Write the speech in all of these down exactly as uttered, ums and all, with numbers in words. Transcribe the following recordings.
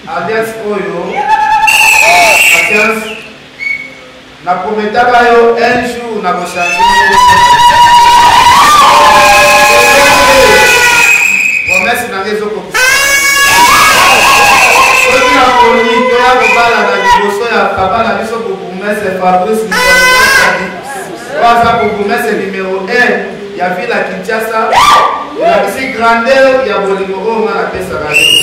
alias Oyo, alias, na prometaka yo un jour na bochange. Promesse na réseau comme ça. Soki na koni toya kobala na liboso ya papa na biso bourgmestre Fabrice Waza bourgmestre numéro un ya ville ya Kinshasa. La bisi grandeur ya bolingo oyo nga na pesa na yo.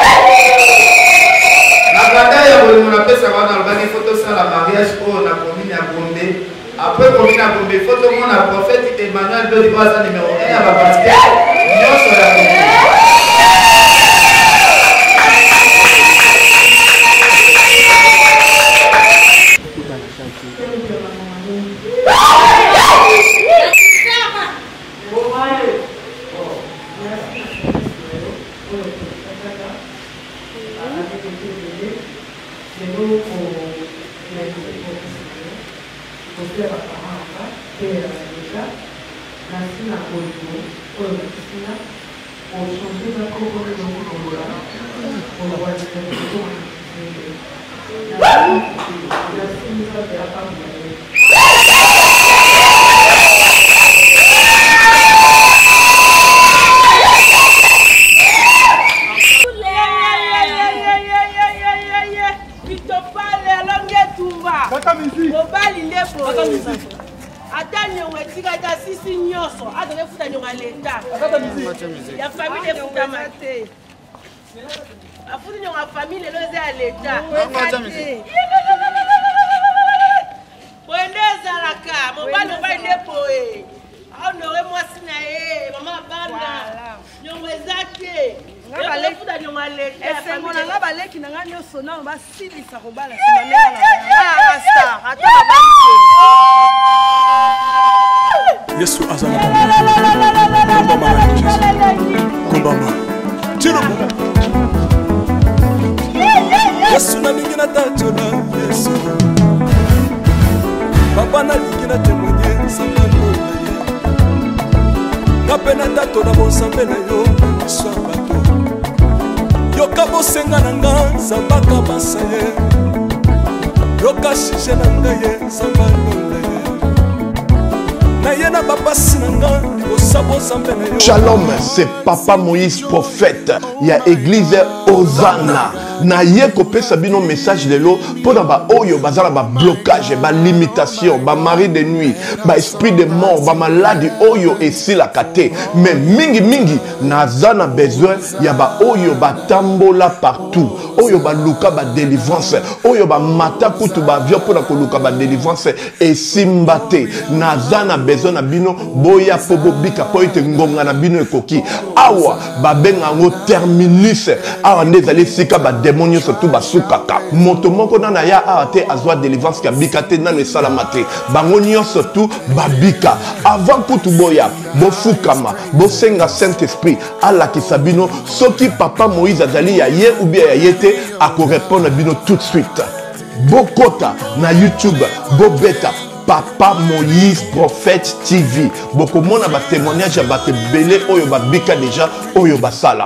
Na grandeur ya bolingo na pesa nga na lobaki photo ça la mariage oyo na commune ya Gombe. Après commune ya Gombe photo mo na prophète Emmanuel Dodi Waza numéro un ya ba pasteur nyonso ya Gombe. La famille est foutamate. La famille est à l'état. Prenez à la carte. Mon bal va aller pour eux. Honorez moi Sinae. Maman Banda. Nous rézate. Nous allons foutre dans l'état. Et c'est mon anga balé qui n'a rien sonné. On va s'il ça robala. Ah, star. Attends la banque. Yesu azana Kombama Jésus. Kombama. Tiro. Yesu na lingina tachola Yesu. Papa na lingina témoigner sambalo na ye. Kapena tato na bonsambe na yo aswabato. Yoka bosenga na nga sambaka basaye. Yoka shishe na nga ye sambalo na ye. Shalom, c'est Papa Moïse prophète. Il y a église Hosanna. Na ye kopé sabino message de l'eau pour ba oyo bazala ba blocage, ba limitation, ba mari de nuit, ba esprit de mort, ba maladie oyo et si la kate. Mais mingi mingi nazana besoin ya ba oyo ba tambola partout. Oyo ba luka ba délivrance, oyo ba mata kutu ba vio pour na luka ba délivrance et simbate. Nazana besoin na bino boya pobo bika po ite ngonga na bino ekoki. Awa ba benga ngo terminus. Awa ndezali sika ba démonios surtout basukaka. Moto moko na ya ate azwa délivrance ka bikate na ne salamate. Bangonio surtout babika. Avant kutu boya bo fukama, bo senga Saint-Esprit ala kisabino soki Papa Moïse azali ya ye ou bien ya yete ako répondre bino tout de suite. Bokota na YouTube, bo beta Papa Moïse prophète T V. Boko mona ba témoignage ya ba belé oyo ba bika déjà oyo basala.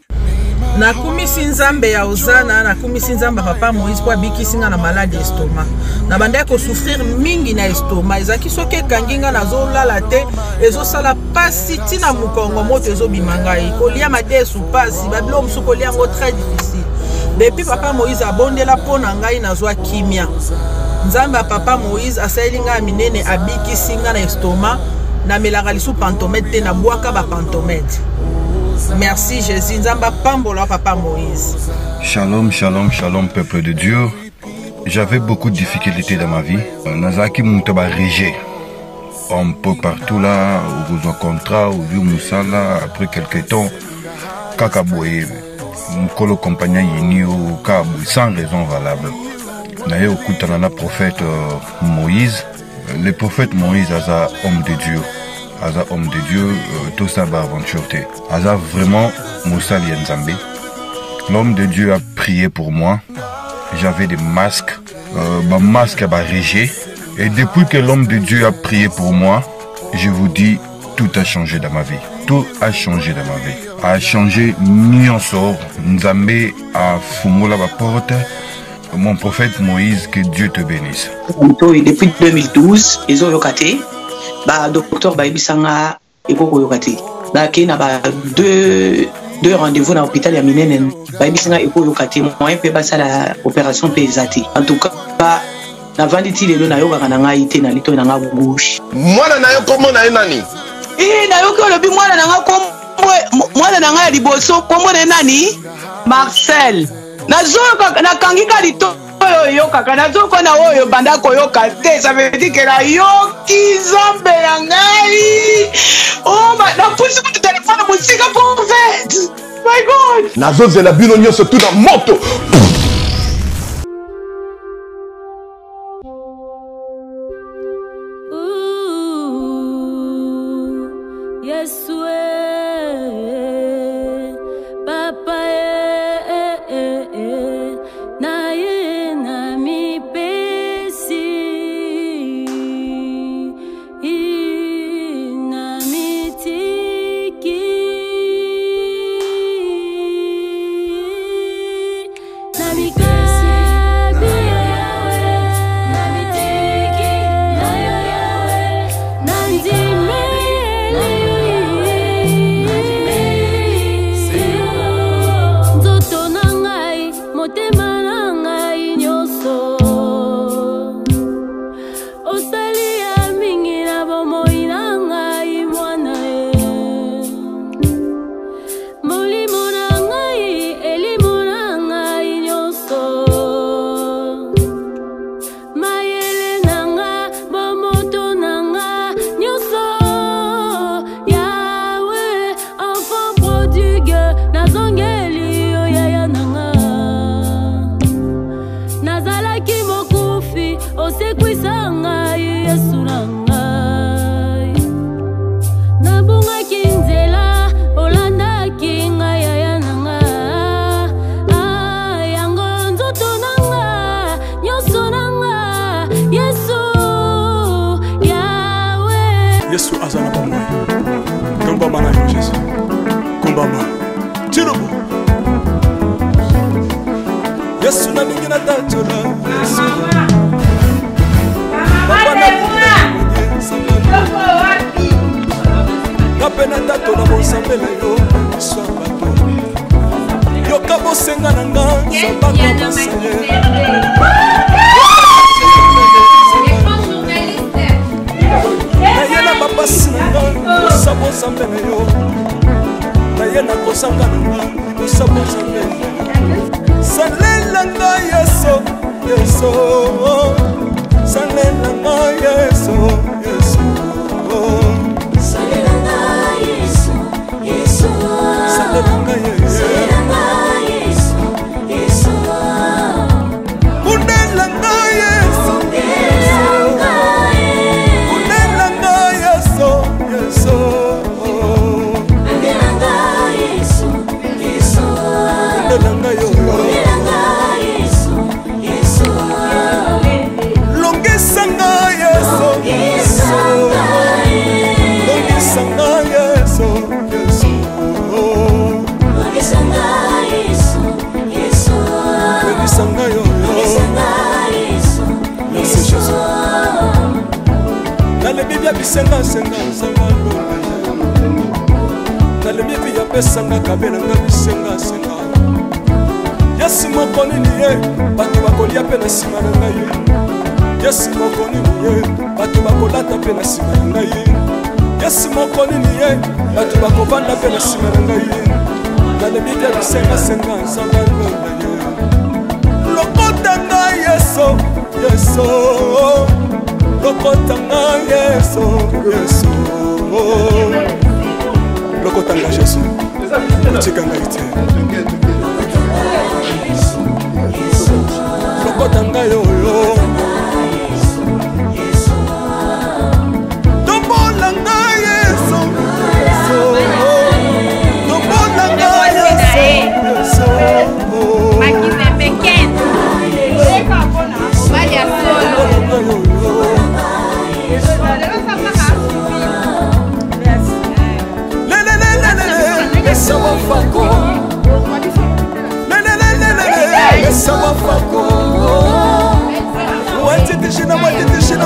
Na kumisi nzambe ya Hosanna, na kumisi nzambe Papa Moïse kwa bikisinga na malade estomac. Na banda ko souffrir mingi na estomac. Ezaki soke kanginga na zolala te, ezo sala pasi tina mukongo moto ezo bimangai. Kolia mate sou pasi, babilo musu kolia ngo très difficile. Depuis Papa Moïse abondela pona ngai na zwa kimia. Nzambe ya Papa Moïse asayelinga minene abikisinga na estomac, na melaka lisu pantomètre te na bwaka ba pantomètre. Merci Jésus, Nzamba Pambola Papa Moïse. Shalom, shalom, shalom peuple de Dieu. J'avais beaucoup de difficultés dans ma vie. Nazaki Moutaba Régé. Un peu partout là, au besoin contrat, au vieux Moussala, après quelques temps, Kakaboye, Mkolo compagnon Yini au Kabou, sans raison valable. D'ailleurs, au Koutanana prophète Moïse, le prophète Moïse a un homme de Dieu. Aza homme de Dieu, euh, tout ça va aventure. Aza vraiment Moussa Lienzambe. L'homme de Dieu a prié pour moi. J'avais des masques. Euh, ma masque a régé. Et depuis que l'homme de Dieu a prié pour moi, je vous dis, tout a changé dans ma vie. tout a changé dans ma vie. A changé nyonso. Nzambe a fumula la porte. Mon prophète Moïse, que Dieu te bénisse. Depuis deux mille douze, ils ont yokaté. Bah, docteur Baibisanga et Koko yokaté. Bah, qui n'a pas deux deux rendez-vous dans l'hôpital ya Minenen. Baibisanga et Koko yokaté. Moi, un peu bas la opération pesate. En tout cas, bah, na vanditi le na yoga kananga ite na lito na nga bouche. Moi na yo comment na nani? Eh, na yo ko lobi moi na nga kombo moi na nga liboso kombo na nani? Marcel. Nazoka na kangika lito oyo yo kaka nazoko na oyo banda koyoka te, ça veut dire que la yoki zombe ya ngai. Oh ma na pusi ku téléphone musika pour fait. My God. Nazozela bino nyonso tout dans moto. Lele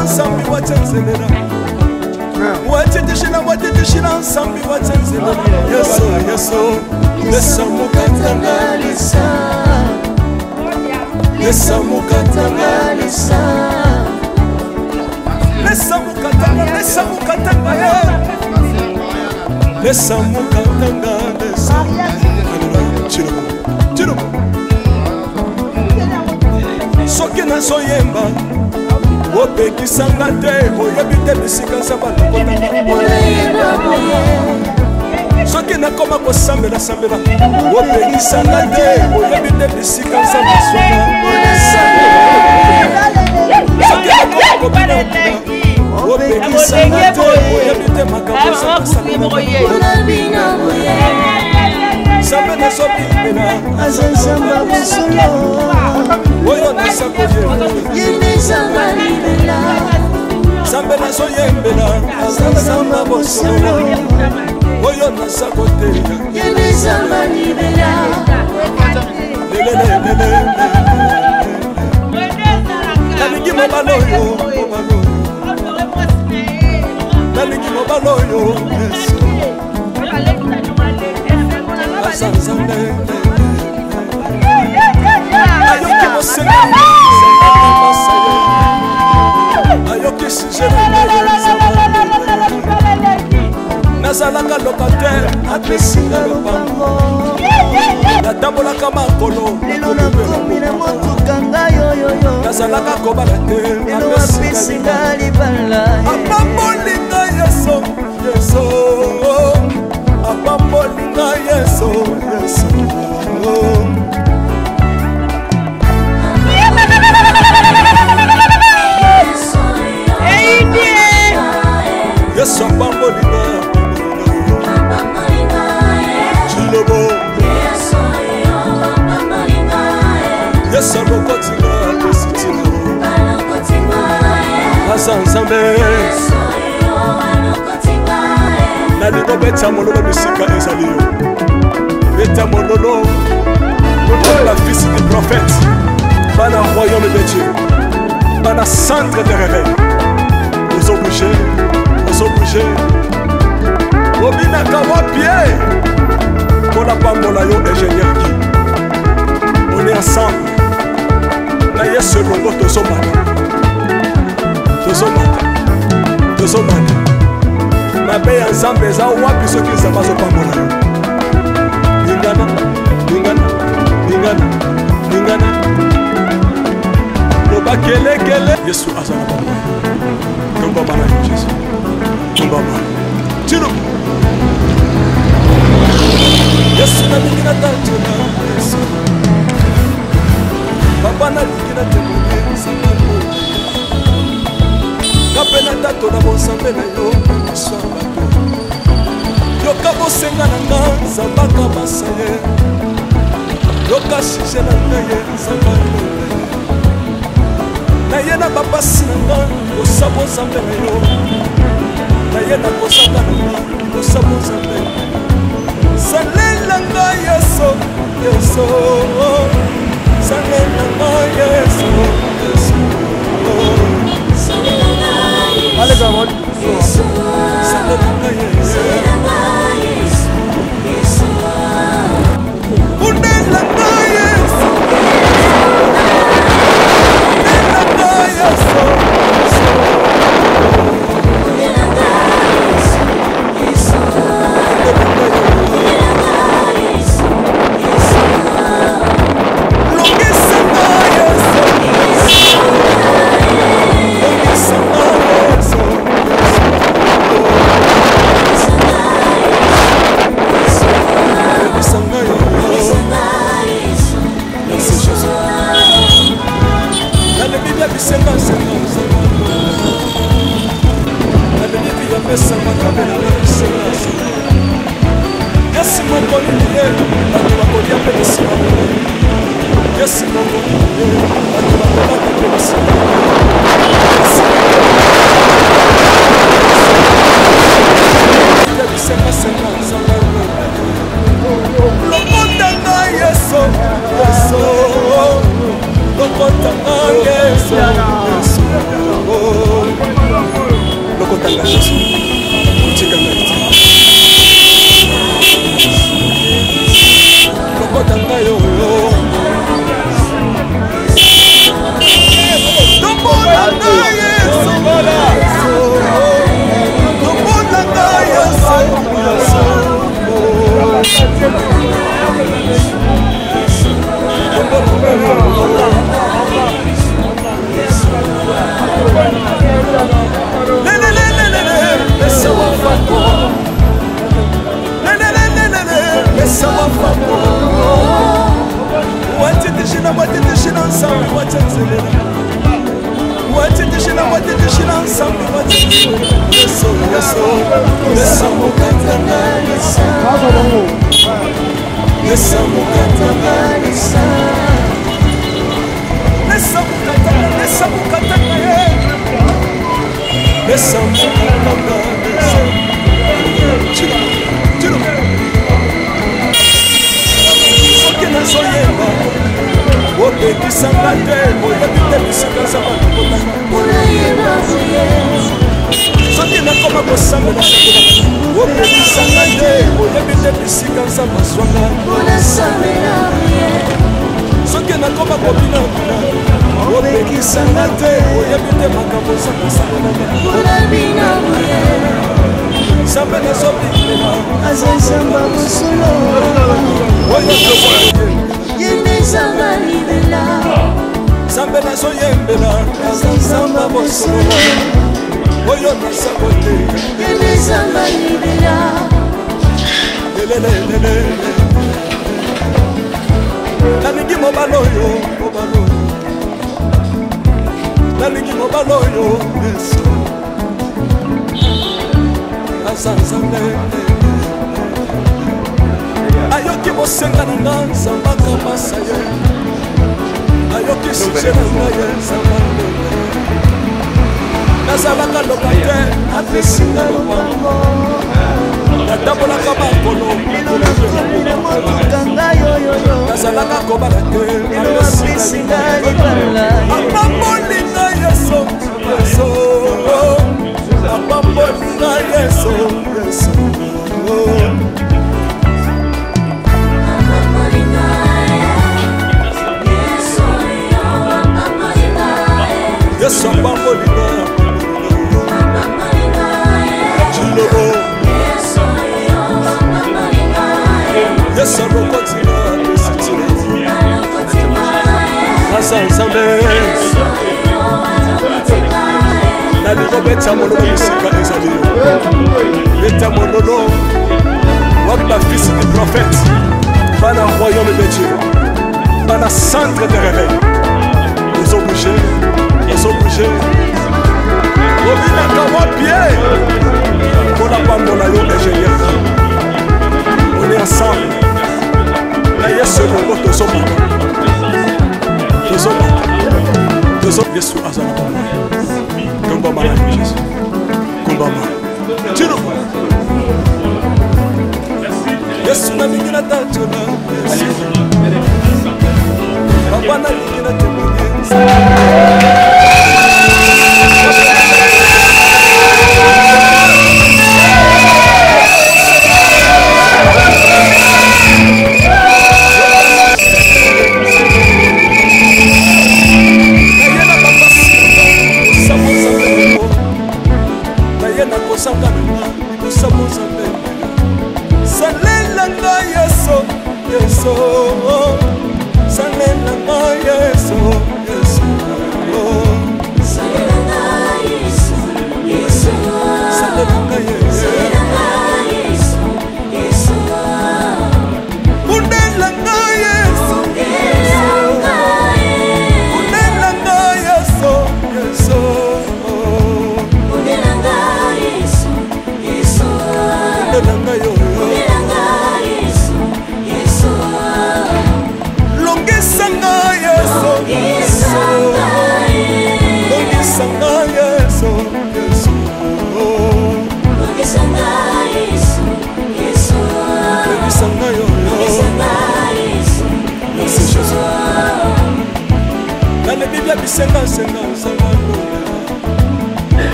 nsambi watenzelela watitishina watitishina nsambi watenzelela yeso yeso lesa mukatanga lesa lesa mukatanga lesa lesa mukatanga lesa mukatanga lesa mukatanga lesa chiro chiro soki nazoyemba opekisanga te oyebi te bisika nzambe soki nakoma kosambela sambela opekisanga te oyebi te bisika nzambe soki nakoma kobina opekisanga te oyebi te makambo Sabe na sobibela azanzamba busolo oyo nasakoyembela yendezamba libela Sabe na soyembela azanzamba busolo oyo nasakoteya yendezamba libela lelelelele nalingi mobaloyo nalingi mobaloyo ayoki mosenga ayoki nazalaka lokatere apesinga lopango natambolaka makolo nazalaka kobala te apesinga libala apambolinga yeso yeso apambolinga yeso yeso yeso apambolinga chilobo yeso lokotinga lesitina asa nzambe nalingo beta mololo bisika ezali yo beta mololo la fils du prophète bana royaume de Dieu bana centre de réveil aux obligés aux obligés obinaka wa pied pour la pambola yo ingénieur qui on est ensemble na yesu longo tozomana tozomana tozomana mabe ya nzambe eza wapi soki nzambe azopambola yo lingana lingana lingana lingana loba kelekele yesu aza na bango tombamana yo jesu tombamana tino yesu nalingi natatela yesu papa nalingi natemone nzambe ngape natatola bonzambe na yo aswambato yoka bosenga na nga nzambaka basa ye yoka shije na nga ye nzamba lole na ye na bapasi na nga kosa bonzambe na yo na ye na kosaka na nga kosa bonzambe salela nga yeso yeso salela nga yeso yeso allez dans votre yeso salela nga yeso unela nga yeso unela nga yeso Oh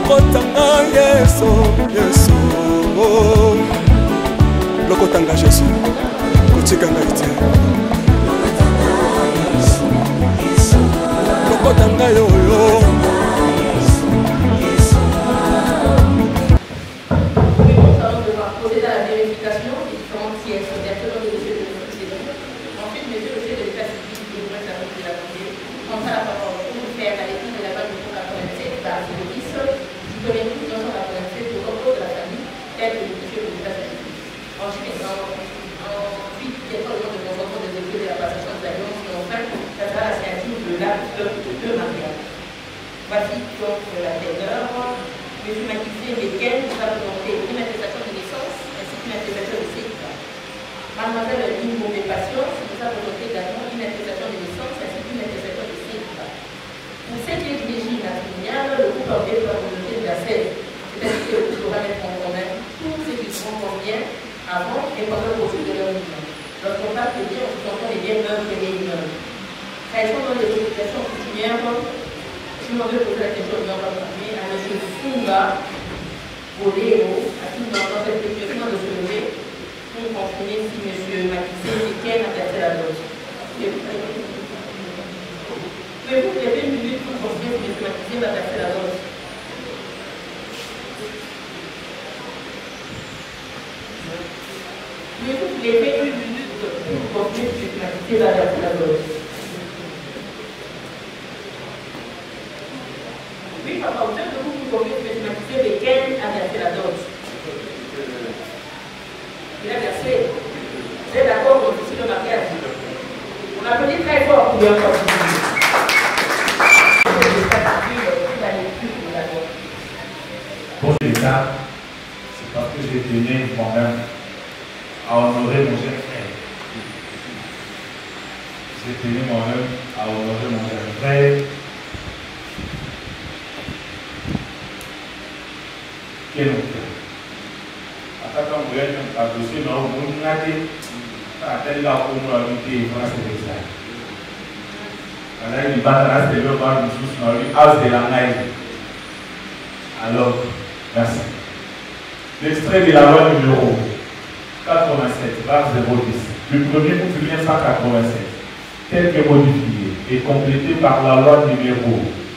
lokotanga Yesu Yesu lokotanga Yesu kotikanga ite lokotanga yoyo procéder à la vérification des différentes pièces directement de dossier de procédure. Ensuite, monsieur le chef de l'état civil et le service de la Cour prendra la parole pour faire la lecture de la page du quatre-vingt-sept par le dix du premier coup dans la quatre-vingt-sept au concours de la famille, tel que le monsieur de l'état civil. Ensuite, ensuite, il y a le nom de consentement des écrits de la passation de l'alliance et enfin, ça sera la signature de l'acte de mariage. Voici donc la teneur. Monsieur Makissé Béken nous a présenté une attestation de naissance ainsi qu'une attestation de sécurité. Mademoiselle Lynn Bombé Patience nous a présenté également une attestation de naissance ainsi qu'une attestation de sécurité. Pour ce qui est du régime matrimonial, le couple a opté pour la volonté de la sève, c'est-à-dire que le couple devra mettre en commun tout ce qui se convient avant et pendant le processus de leur union. Lorsqu'on parle de bien, on s'entend les biens meubles et les immeubles. S'agissant dans les obligations coutumières, je m'en vais poser la question de l'entreprise à M. Funga Bolero, à qui nous avons respectueusement de se lever pour confirmer si M. Makissé Béken a placé la dose. Pouvez-vous lever une minute pour confirmer si M. Makissé va placer la dose? Pouvez-vous lever une minute pour confirmer si M. Makissé va placer la dose? Oui, papa, vous êtes de vous pour que M. Makissé Béken a versé la dot. Il a versé. Vous êtes d'accord pour officier le mariage? On applaudit très fort pour lui encore. Pour l'État, c'est parce que j'ai tenu moi-même à honorer mon jeune frère. J'ai tenu moi-même à honorer mon jeune frère. Quel auteur? Attaquant vous êtes un dossier, non, vous n'avez pas tel là pour nous habiter, voilà c'est ça. Alors il va dans la télé, on nous sous dans lui, as de la naïve. Alors, merci. L'extrait de la loi numéro quatre-vingt-sept, barre zéro dix, du premier août mille neuf cent quatre-vingt-sept, tel que modifié et complété par la loi numéro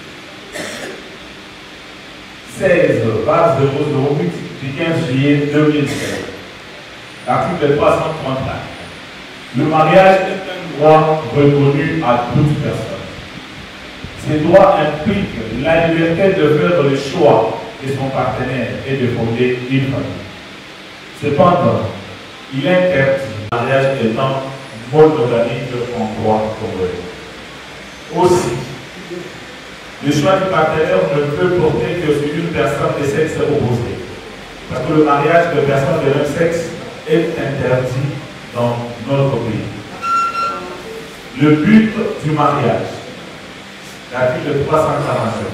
seize, barre zéro zéro huit du quinze juillet deux mille seize. Article trois cent trente-quatre. Le mariage est un droit reconnu à toute personne. Ces droits impliquent la liberté de faire le choix de son partenaire et de fonder une famille. Cependant, il est interdit, le mariage étant monogamique en droit congolais. Aussi, le choix du partenaire ne peut porter que sur une personne de sexe opposé. Parce que le mariage de personnes de même sexe est interdit dans notre pays. Le but du mariage, l'article trois cent quarante-sept.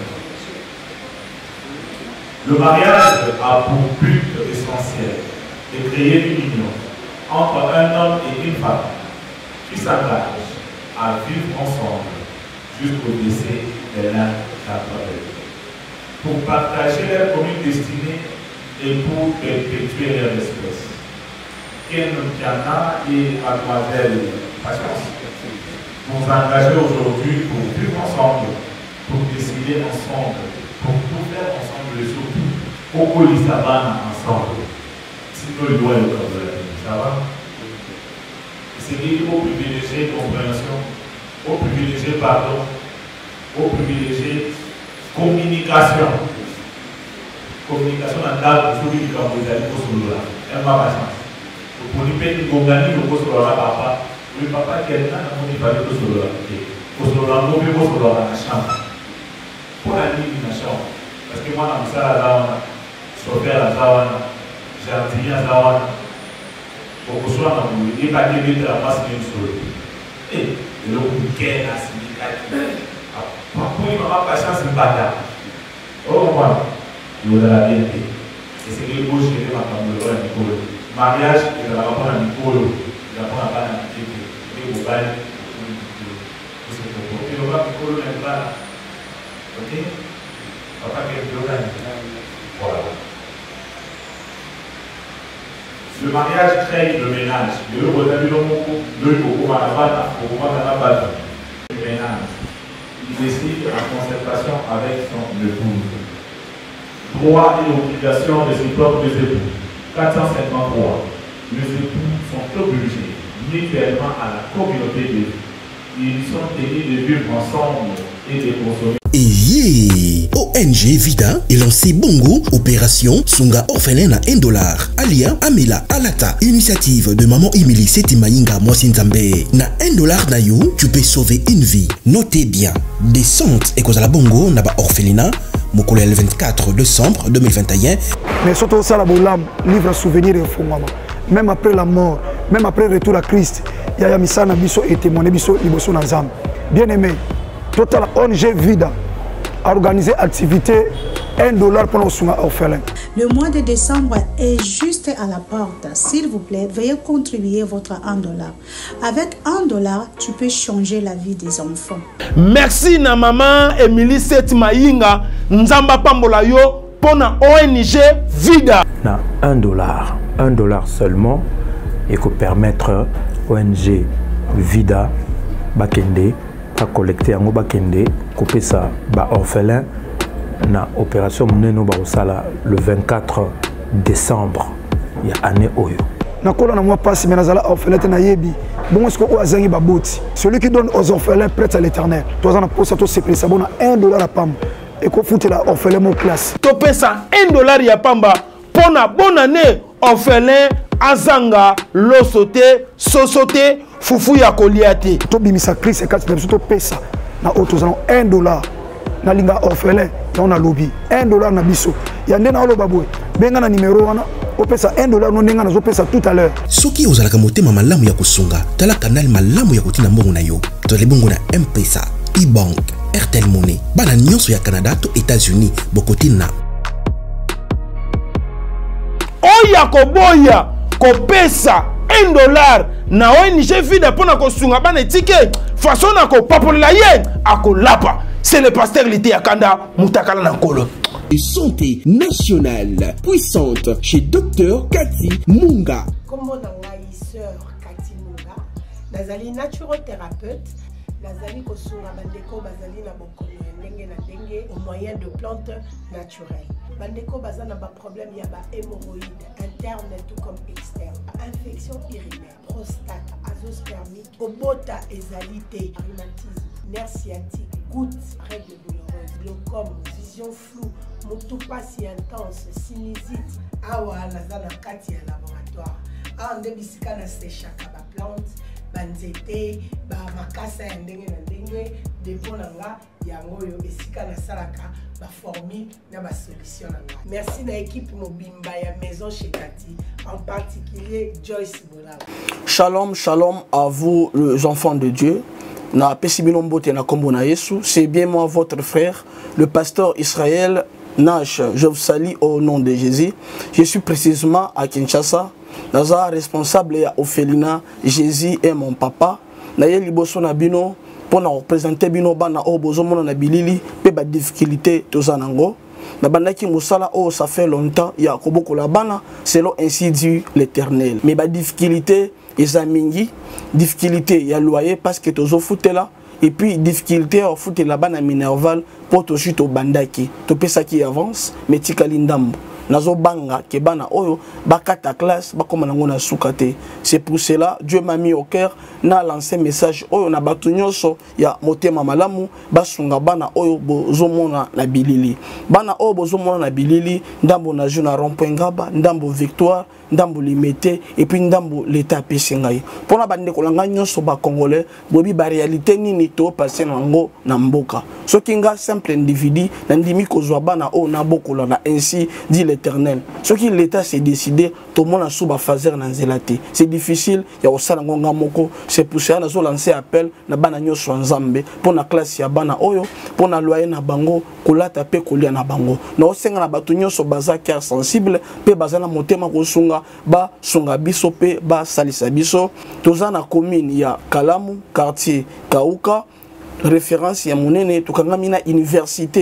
Le mariage a pour but essentiel de créer une union entre un homme et une femme qui s'engagent à vivre ensemble jusqu'au décès de l'un d'entre eux, pour partager leur commune destinée et pour perpétuer leur espèce. Ken Kiana et Mademoiselle Patience, vous engagez aujourd'hui pour vivre ensemble, pour décider ensemble, pour tout faire ensemble et surtout au Colisabana ensemble. Sinon, il doit être comme ça va. C'est qu'il faut privilégier compréhension, au privilégier pardon, au privilégier communication. Communication dans l'art pour celui qui a posé à l'eau. Elle m'a patience. Pour lui payer une gongani, le poste sur la papa. Le papa qui est là, on n'y va pas sur le poste sur la mauvais poste sur la chambre. Pour la nuit, dans la chambre. Parce que moi, dans ça, là, sauver la zawana, jardinier à zawana. Pour que ce soit dans le et pas qu'il y ait la masse d'une seule. Et le week-end, la syndicat. Pour lui, maman, patience, c'est pas là. Oh, moi, il y a la vérité. Et c'est que les gauches qui étaient ma femme de l'eau à Nicole. Mariage, il y a la rapport à Nicole. Il y a la rapport à Nicole. Il y a la rapport à Nicole. Il y a la rapport à Nicole. Ok? Papa qui est le Le mariage crée le ménage. Le ménage. Il décide en concertation avec son épouse. Droit et obligation de ses propres époux. quatre cent cinquante-trois. Les époux sont obligés, mutuellement à la communauté de vie. Ils sont tenus de vivre ensemble et de consommer. Et yeah. O N G Vida est lancé Bongo, opération Sunga Orphelin à un dollar. Alia Amela Alata, initiative de Maman Emily Setimainga Mwasinzambe. Na un dollar na you, tu peux sauver une vie. Notez bien, descente et cause à la Bongo na ba orphelinat. Mokole le vingt-quatre décembre deux mille vingt et un. Mais surtout ça la bolam livre souvenir et fongama. Même après la mort, même après le retour à Christ, il y a misana biso et témoigné biso liboso na nzambe. Bien aimé, total O N G Vida a organisé activité un dollar pour nos soins orphelins. Le mois de décembre est juste à la porte. S'il vous plaît, veuillez contribuer votre un dollar. Avec un dollar, tu peux changer la vie des enfants. Merci na maman Emily Setimainga Nzamba Pambola yo pour na O N G Vida. Na un dollar, un dollar seulement et que permettre O N G Vida Bakende à collecter en Bakende couper ça ba orphelin na opération Mneno Barosala le vingt-quatre décembre il y a année oyo na kola na moi passe mais nazala orphelin na yebi bon est-ce que o azangi baboti celui qui donne aux orphelins prête à l'éternel toi on a pour ça tout c'est ça bon un dollar à pam et qu'on foute la orphelin mon classe topé ça un dollar ya pamba pour na bonne année orphelin azanga losote sosote fufu ya koliate to bimisa Christ et quatre personnes to pesa na autos un dollar na linga orphelin on a lobby un dollar na biso ya ndena olo babwe benga na numéro wana opesa un dollar no ndenga na zo pesa tout à l'heure soki ozalaka motema malamu ya kusunga tala kanal malamu ya kotina mbongo na yo tole bongo na M-Pesa e-bank Airtel Money bana nyonso ya Canada to États-Unis bokotina oya koboya kopesa un dollar na O N G Vida pona kosunga bana ticket façon na ko papola ye akolapa. C'est le pasteur Lité Akanda Moutakala Nankolo. Santé nationale puissante chez docteur Cathy Munga. Comme mon sœur Cathy Munga, nazali naturothérapeute, nazali kosunga bandeko bazali na bokono ndenge na ndenge au moyen de plantes naturelles. Bandeko bazana ba problème ya ba hémorroïdes interne tout comme externe, infection urinaire, prostate, azoospermique, obota ezalité, rhumatisme, nerf sciatique, gouttes, règles douloureuses, glaucome, vision floue, motopathie intense, sinusite, awa nazana kati ya laboratoire. Ah ndebisika na séchaka ba plante, banzete, ba makasa ya ndenge na ndenge, depo nanga yango yo esika na salaka ba formule na ba solution nanga. Merci na équipe mobimba ya maison chez Cathy, en particulier Joyce Bola. Shalom, shalom à vous les enfants de Dieu. Na Pesibinombote na Kombo na Yesu, c'est bien moi votre frère, le pasteur Israël Nash. Je vous salue au nom de Jésus. Je suis précisément à Kinshasa. Naza responsable ya Ophelina, Jésus est mon papa. Na ye liboso na bino pour na représenter bino bana o bozomona na bilili pe ba difficulté tozanango. Na bandaki musala oh ça fait longtemps ya koboko la bana selon ainsi dit l'Éternel. Mais ba difficulté ezamingi difficulté ya loyer parce que tozo foutela et puis difficulté au foot la bana minerval pour to chute au bandaki to pesa qui avance mais tikali ndambo nazo banga ke bana oyo bakata classe bakoma nango na sukate. C'est pour cela Dieu m'a mis au cœur na lancé message oyo na batu nyonso ya motema malamu basunga bana oyo bozomona na bilili bana oyo bozomona na bilili ndambo na juna rond-point Ngaba ndambo Victoire ndambo Limete et puis ndambo l'état pesingai pona bande kolanga nyonso ba congolais bobi ba réalité nini to passer nango na mboka soki nga simple individu na ndimi kozwa bana oyo na bokola na ainsi dit l'Éternel. Ce qui l'État s'est décidé, tout le monde a sous ma fazer dans zélate. C'est difficile, il y a aussi un moko. C'est pour ça que nous lancé appel na bana nyonso nzambe pour na classe ya bana oyo pour na loyer na bango kolata pe kolia na bango. Na osenga na batu nyonso baza cœur sensible pe baza na motema kosunga ba sunga biso pe ba salisa biso. Toza na commune ya Kalamu, quartier Kauka, référence ya monene tukanga mina université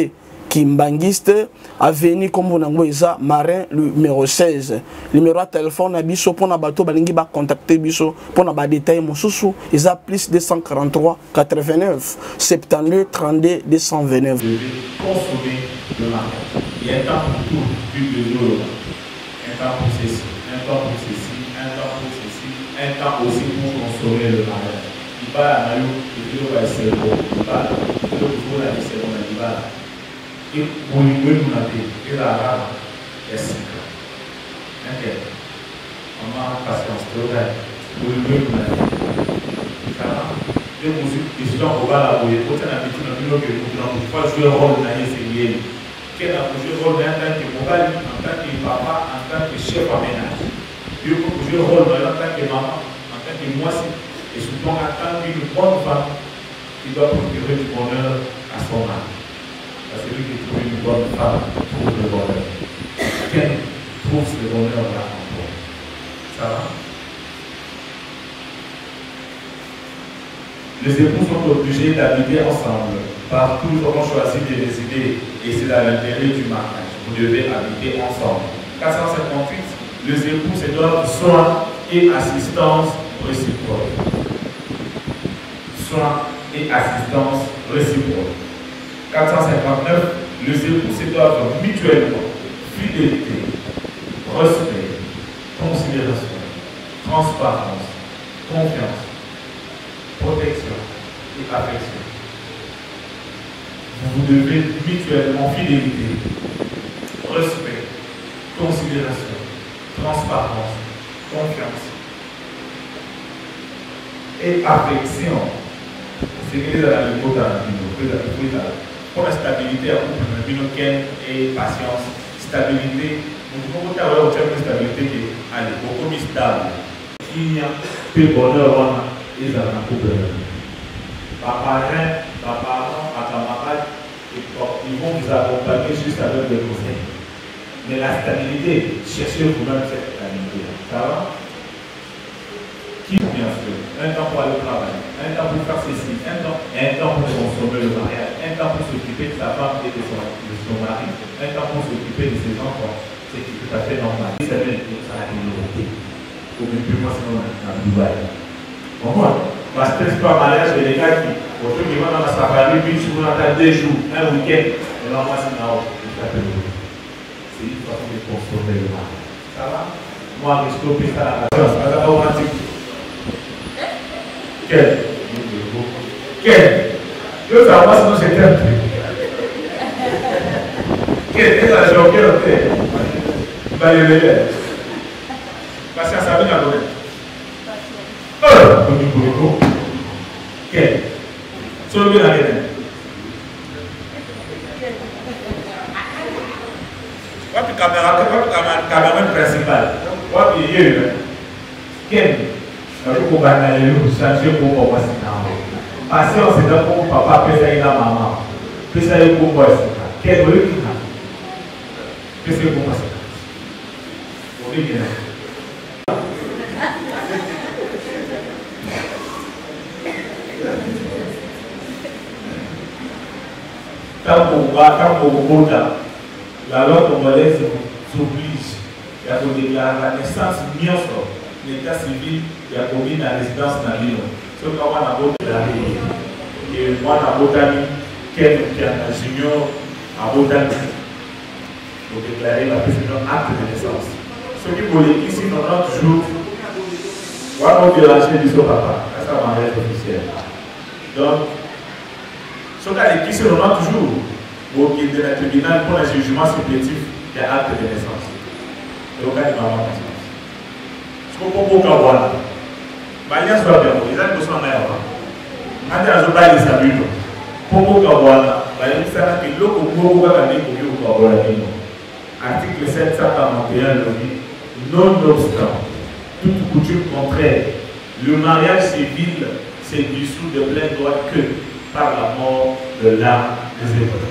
Kimbangiste, avenue comme on a Marin, le numéro seize. Le numéro de téléphone, à biso, pour na bateau, balingi ba contacter biso, pour na ba détail, mon sous ils a plus deux cent quarante-trois quatre-vingt-neuf, soixante-douze trente-deux deux cent vingt-neuf. Vous devez consommer le mariage. Il y a un temps pour tout, plus de l'eau. Un temps pour ceci, un temps pour ceci, un temps pour ceci, un temps aussi pour consommer le mariage. Il va à Mayo, il va à Serbo, il va à Serbo, il va à et pour lui donner mon avis, il a la est cinq ans. Ok. Maman, patience, pour lui donner mon avis. Ça va? Et vous question au bas là, vous avez peut-être un petit peu que vous n'avez pas joué le rôle d'un essayé. Quel a joué le rôle en tant que mobile, en tant que papa, en tant que chef à ménage. Puis vous jouez le rôle en tant que maman, en tant que moitié. Et souvent, en tant qu'une bonne femme, qui doit procurer du bonheur à son mari. Parce que celui qui trouve une bonne femme trouve le bonheur. Quelqu'un trouve ce bonheur-là en toi. Ça va? Les époux sont obligés d'habiter ensemble. Partout où on choisit de résider, et c'est dans l'intérêt du mariage. Vous devez habiter ensemble. quatre cent cinquante-huit, les époux se donnent soin et assistance réciproque. Soin et assistance réciproque. quatre cent cinquante-neuf, les époux se doivent mutuellement fidélité, respect, considération, transparence, confiance, protection et affection. Vous devez mutuellement fidélité, respect, considération, transparence, confiance et affection. C'est que les animaux dans la vie, pour la stabilité, et patience, stabilité, nous pouvons avoir une stabilité qui est beaucoup plus stable. Il y a peu de bonheur, ils ont un couple. Papa, papa, papa, ils vont vous accompagner juste avec des conseils. Mais la stabilité, cherchez vous-même cette stabilité. Ça va? Qui, bien sûr, un temps pour aller au travail, un temps pour faire ceci, un temps, un temps pour consommer le mariage, un temps pour s'occuper de sa femme et de son, de son mari, un temps pour s'occuper de ses enfants. C'est tout à fait normal. Ça veut dire que ça a une nouveauté. Au plus moi, sinon, dans Dubaï. Au moins, parce que c'est pas mariage, mais les gars qui, au truc qui vont dans la safari, puis tu vas dans deux jours, un week-end, et là, moi, c'est là-haut. C'est une façon de consommer le mariage. Ça va? Moi, je suis ça à la base. Ça va romantique. Quel? Quel? Je veux savoir sinon c'est un truc. Quel? Quel est le quel hôtel? Va le lever. Parce que ça vient à l'hôtel. Oh! Comme du boulot. Quel? Sur le bien à l'hôtel. What the camera? What the cameraman principal? What the year? Quel? Pour banaler nous changer pour moi c'est non. Parce que c'est donc pour papa peut ça il a maman. Peut ça il pour moi c'est. Quel veut qu'il a? Peut ça pour moi c'est. On dit bien. Tant pour va tant pour bonda. La loi congolaise s'oblige à déclarer la naissance bien sûr. L'état civil, il y a commis la résidence dans l'île. Ce qu'on a voté, et moi, à Botani, quel qui a un junior à Botani, pour déclarer la précédente acte de naissance. Ce qui voulait ici, dans notre jour, on va déranger du son papa, ça c'est un mariage officiel. Donc, ce qui a ici, dans notre jour, pour qu'il y ait un tribunal pour un jugement supplétif, il y a acte de naissance. Et au cas de maman, pour Kawana. Balia soit bien, ils ont besoin d'un avant. Quand ils ont baillé sa bulle, pour Kawana, Balia s'est dit que l'eau pour Kawana pour Kawana. Article sept cent quarante et un le dit, nonobstant toute coutume contraire, le mariage civil s'est dissous de plein droit que par la mort de l'âme des époux.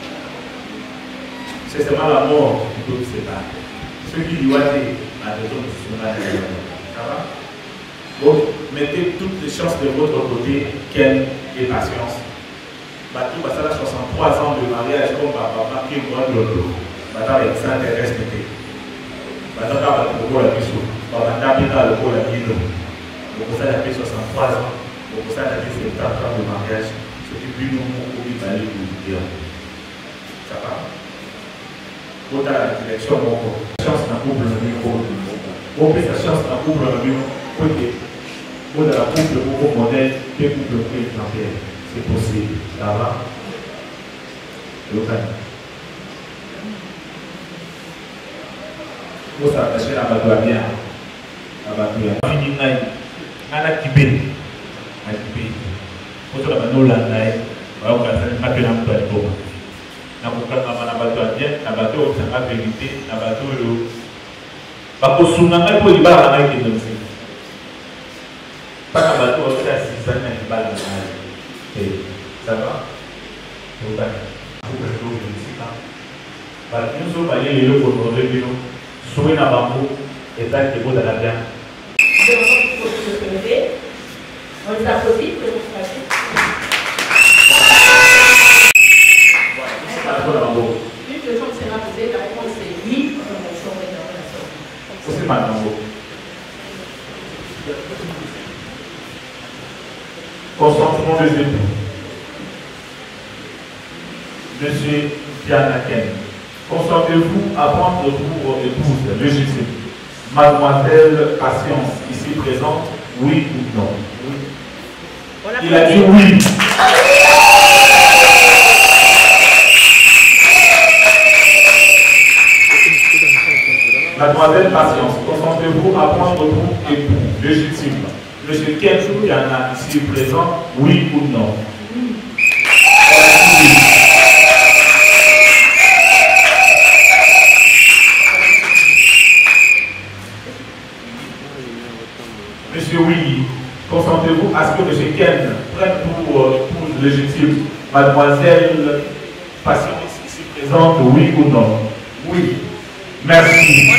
C'est seulement la mort qui peut se séparer. Ce qui doit être la raison de ce mariage. Ça va? Donc, mettez toutes les chances de votre côté, quelle et patience. Batou Basala soixante-trois ans de mariage comme papa qui est moi de l'autre. Batou Alexandre est respecté. Batou Batou Boko la Bissou. Batou Bata le Boko la Guido. Boko ça a fait soixante-trois ans. Boko ça a fait soixante-quatre ans de mariage. Ce qui est nous au Bibali pour dire. Ça va. Pour la direction, la chance n'a pas de micro. Pour la chance n'a pas de micro. Pour la couple beaucoup modèle, des couples exemplaires. C'est possible. Ça va? Le cas. Pour s'attacher à la bateau bien. La bateau bien. Fini naï. Nana kibé. Na kibé. Pour la bateau la naï. On va faire un peu de bateau. Na kukanga na bateau bien. Na bateau c'est la vérité. Na bateau le. Bako sunanga pour les barres naï qui nous dit. Pas na bateau on fait six ans na barres naï. Ça va? Vous allez. Vous pouvez trouver une petite temps. Nous sommes allés les locaux pour le bureau. Souvenez à Bambou et ça qui est beau dans la bière. Je vous remercie pour ce que vous avez. On les applaudit pour vous faire. Une question qui sera posée, la réponse est oui, comme on change de relation. C'est maintenant. Consentement des époux. Monsieur Dianaken, consentez-vous à prendre pour épouse légitime Mademoiselle Patience, ici présente, oui ou non? Oui. Il a dit oui. Mademoiselle Patience, consentez-vous à prendre pour époux légitime Monsieur Ken Diana, ici présent, oui ou non? Oui. Monsieur, oui, consentez-vous à ce que M. Ken prenne pour euh, épouse légitime Mademoiselle Patience ici présente, oui ou non? Oui. Merci.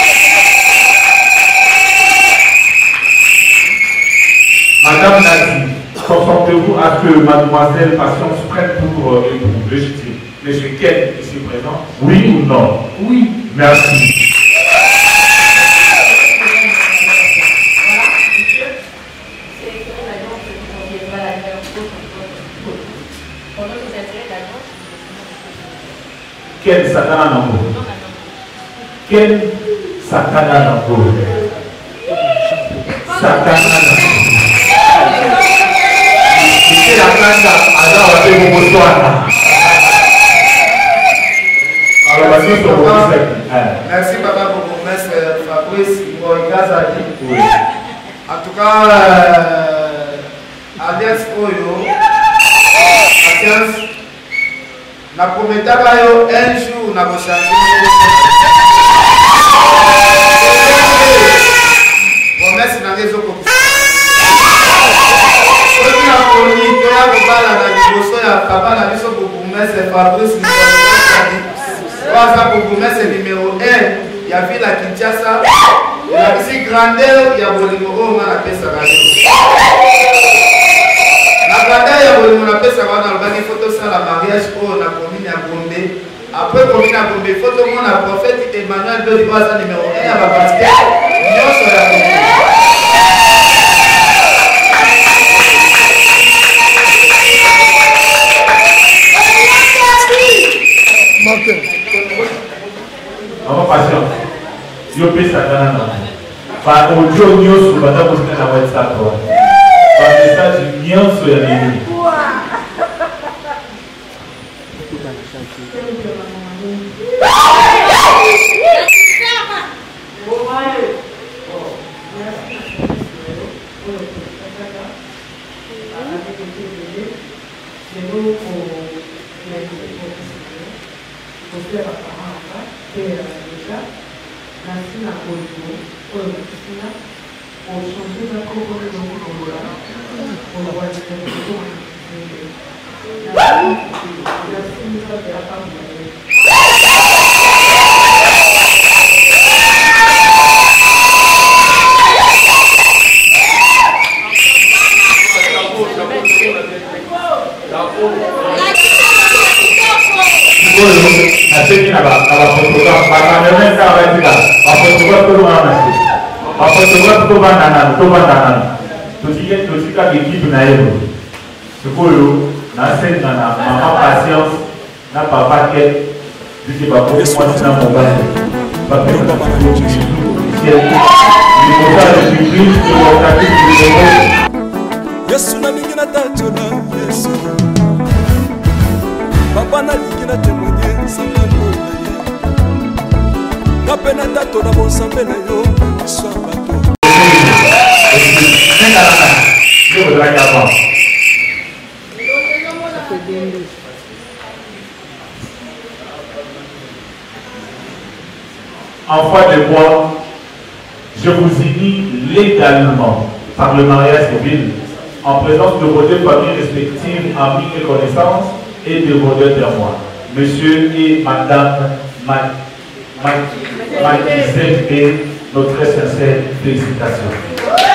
Madame Nadi, consentez-vous à ce que Mademoiselle Patience prenne pour euh, épouse légitime M. Ken ici présent, oui ou non? Oui. Merci. Quel Satana Nambo? Quel Satana Nambo? Satana Nambo. C'est la plante à la mon bonsoir. Merci papa pour mon maître Fabrice Ngazadi. En tout cas, Adias Oyo, Patience. Na prometaka yo un jour na koshangi promesse na rezo ko oyo na koni to ya kobala na liboso ya papa na biso ko promesse Fabrice Ngazadi waza ko promesse numéro un ya ville ya Kinshasa ya bisi grandeur ya bolingo o na pesa na la grandeur ya bolingo na pesa wana lobaki photo ça la mariage o na commune ya Gombe. Après commune ya Gombe photo mona prophète Emmanuel Dodi Baza numéro un ya ba pasteur nyonso ya Gombe. Maman Patience, yo pesa kana na ba audio nyonso bata poster na WhatsApp wa ba message nyonso ya nini. Bravo. photographe Tovandana, Tovandana. Tout cas l'équipe naïve. Ce que na scène na maman patience, na papa quête, je sais pas pourquoi moi c'est dans mon bain. Pas que ça le public, le Yesu na mingi na tatona Yesu. Papa na lingi na témoigner sambano na ye. Na pena tatona bon sambe na yo so bato. Je voudrais qu'avant. En foi de bois, je vous unis légalement par le mariage civil en présence de vos deux familles respectives, amis et connaissances et de vos deux témoins, monsieur et madame Maquisette, et nos très sincères félicitations.